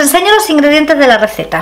enseño los ingredientes de la receta.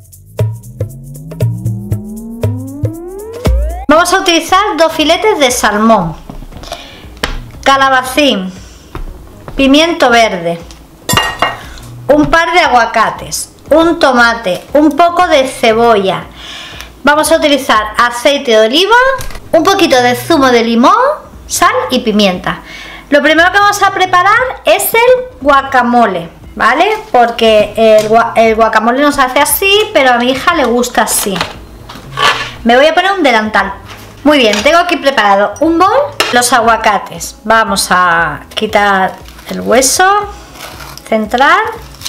Vamos a utilizar 2 filetes de salmón, calabacín, pimiento verde, un par de aguacates, un tomate, un poco de cebolla. Vamos a utilizar aceite de oliva, un poquito de zumo de limón, sal y pimienta. Lo primero que vamos a preparar es el guacamole, ¿vale? Porque el guacamole nos hace así, pero a mi hija le gusta así. Me voy a poner un delantal. Muy bien, tengo aquí preparado un bol, los aguacates. Vamos a quitar el hueso central.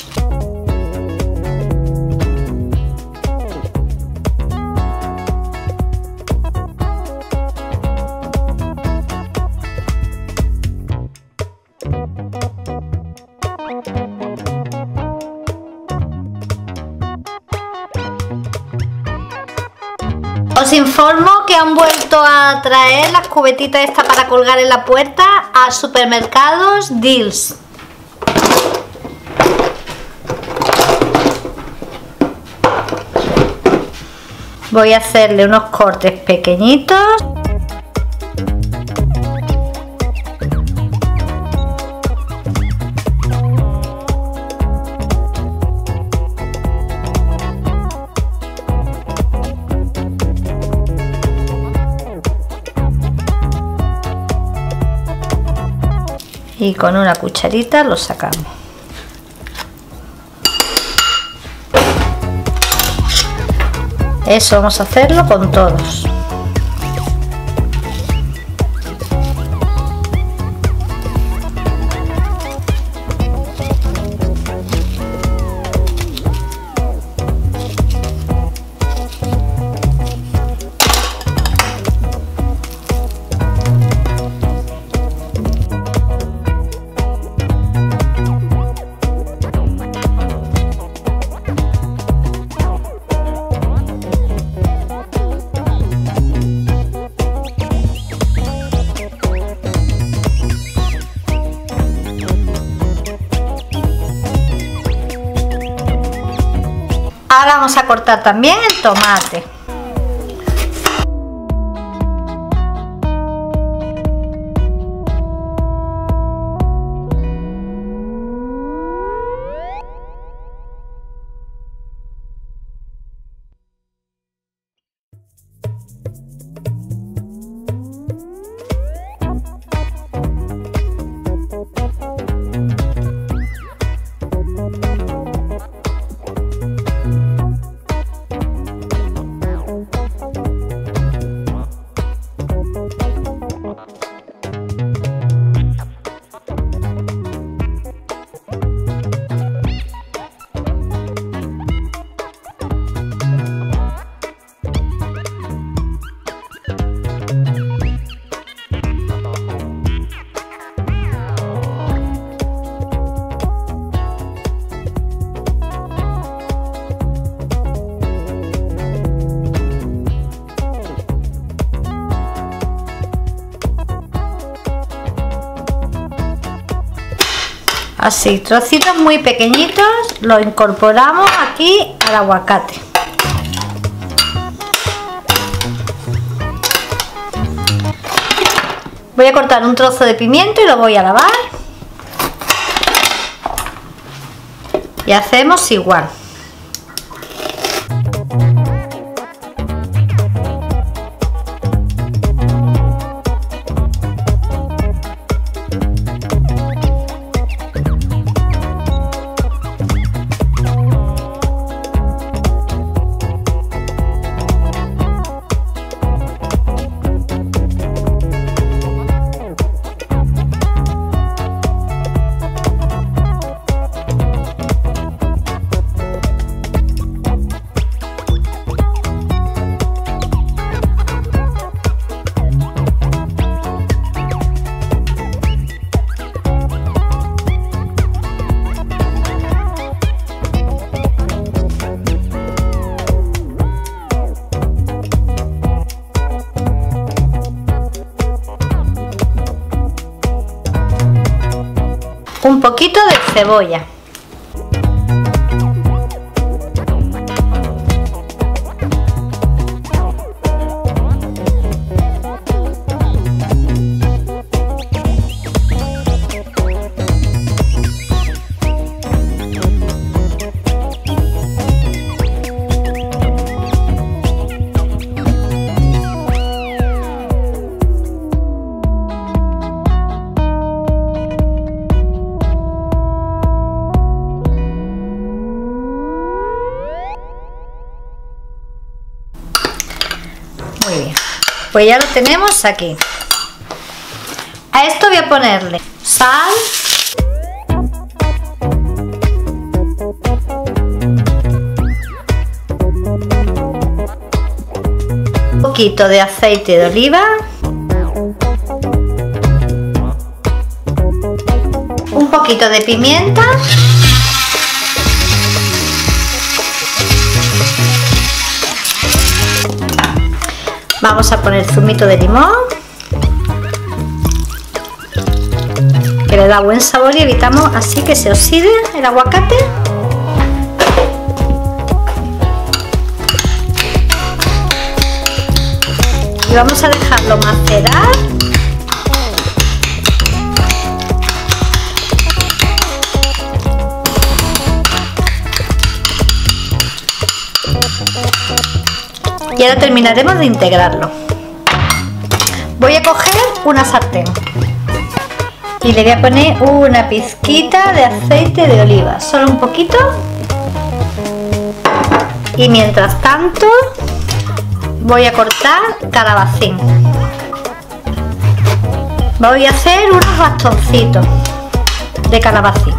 Os informo que han vuelto a traer las cubetitas estas para colgar en la puerta a Supermercados Deals. Voy a hacerle unos cortes pequeñitos. Y con una cucharita lo sacamos. Eso vamos a hacerlo con todos. Ahora vamos a cortar también el tomate. Así, trocitos muy pequeñitos, lo incorporamos aquí al aguacate. Voy a cortar un trozo de pimiento y lo voy a lavar. Y hacemos igual. Un poquito de cebolla. Pues ya lo tenemos aquí. A esto voy a ponerle sal, un poquito de aceite de oliva, un poquito de pimienta, vamos a poner zumito de limón que le da buen sabor y evitamos así que se oxide el aguacate. Y vamos a dejarlo macerar y ahora terminaremos de integrarlo. Voy a coger una sartén y le voy a poner una pizquita de aceite de oliva, solo un poquito, y mientras tanto voy a cortar calabacín. Voy a hacer unos bastoncitos de calabacín.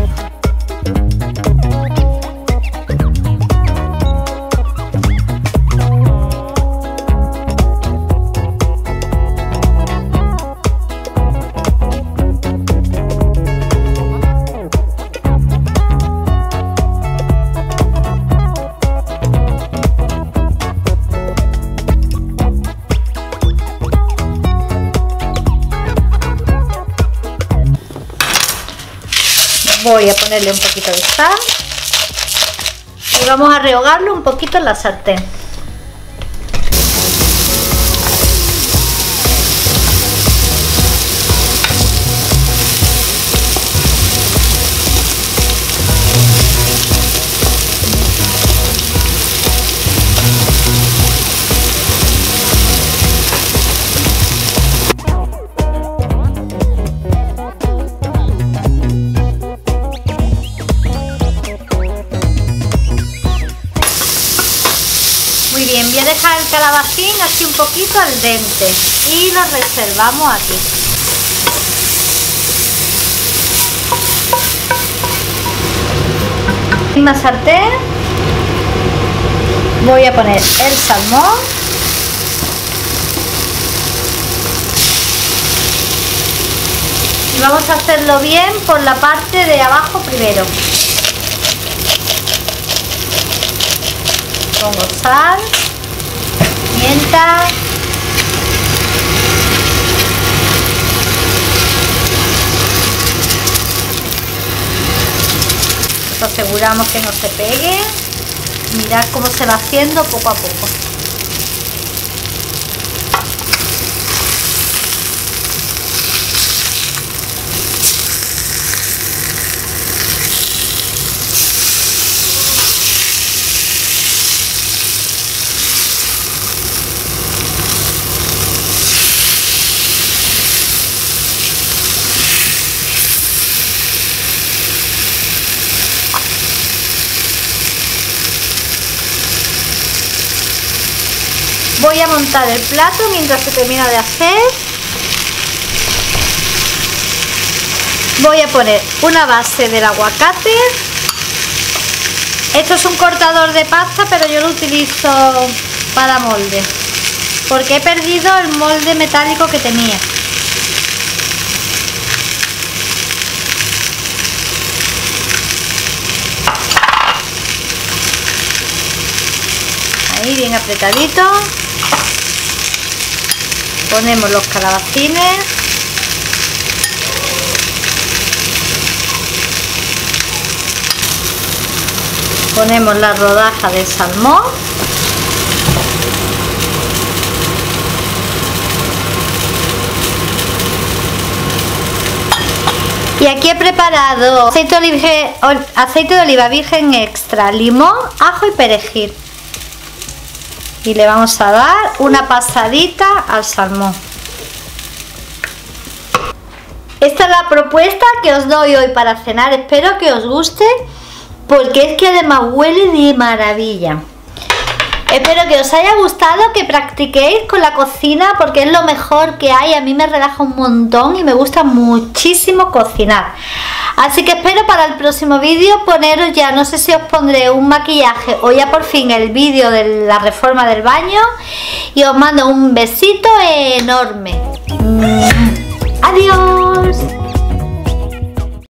Voy a ponerle un poquito de sal y vamos a rehogarlo un poquito en la sartén. Muy bien, voy a dejar el calabacín así un poquito al dente y lo reservamos aquí. En una sartén voy a poner el salmón, y vamos a hacerlo bien por la parte de abajo primero. Pongo sal, pimienta, nos aseguramos que no se pegue. Mirad cómo se va haciendo poco a poco. Voy a montar el plato mientras se termina de hacer. Voy a poner una base del aguacate. Esto es un cortador de pasta, pero yo lo utilizo para molde, porque he perdido el molde metálico que tenía. Ahí bien apretadito. Ponemos los calabacines. Ponemos la rodaja de salmón. Y aquí he preparado aceite de oliva virgen extra, limón, ajo y perejil. Y le vamos a dar una pasadita al salmón. Esta es la propuesta que os doy hoy para cenar. Espero que os guste, porque es que además huele de maravilla. Espero que os haya gustado, que practiquéis con la cocina porque es lo mejor que hay. A mí me relaja un montón y me gusta muchísimo cocinar. Así que espero para el próximo vídeo poneros ya, no sé si os pondré un maquillaje o ya por fin el vídeo de la reforma del baño. Y os mando un besito enorme. Adiós.